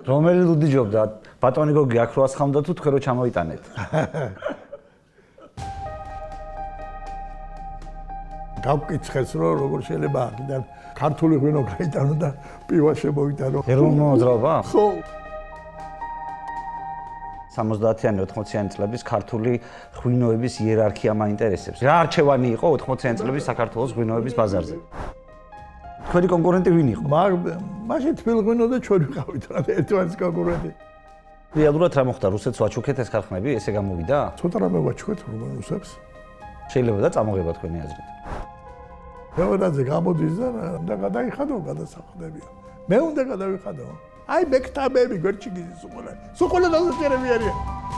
რომელი ლუდიჯობდა? ბატონი გოგი აქ როას ხამდა თუ თქვენ რო ჩამოიტანეთ? გავკითხეს რომ როგორ შეიძლება აქედან ქართული ღვინო გაიტანო და პივა შემოიტანო. ეროვნულ მოძრაობა? ხო. 70-იანი 80-იანი წლების ქართული ღვინოების იერარქია მაინტერესებს. რა არჩევანი იყო 80-იანი წლების საქართველოს ღვინოების ბაზარზე? თქვენი კონკურენტი ვინ იყო? მაშინ თბილღვინო და ჩვენ ვიყავით რა ერთმანეთის კონკურენტი. რეალურად რა მოხდა? რუსეთს ვაჩუქეთ ეს ქარხნები, ესე გამოვიდა? ცოტა რამე ვაჩუქეთ რუსებს. შეიძლება და წამოღება თქვენი აზრით. მეურაძე გამოდის და გადაიხადო გადასახადებია. მე უნდა გადავიხადო. აი მე ქთამები გვერდში გიზის უყოლა. სუყოლა დასაჭერები არიან.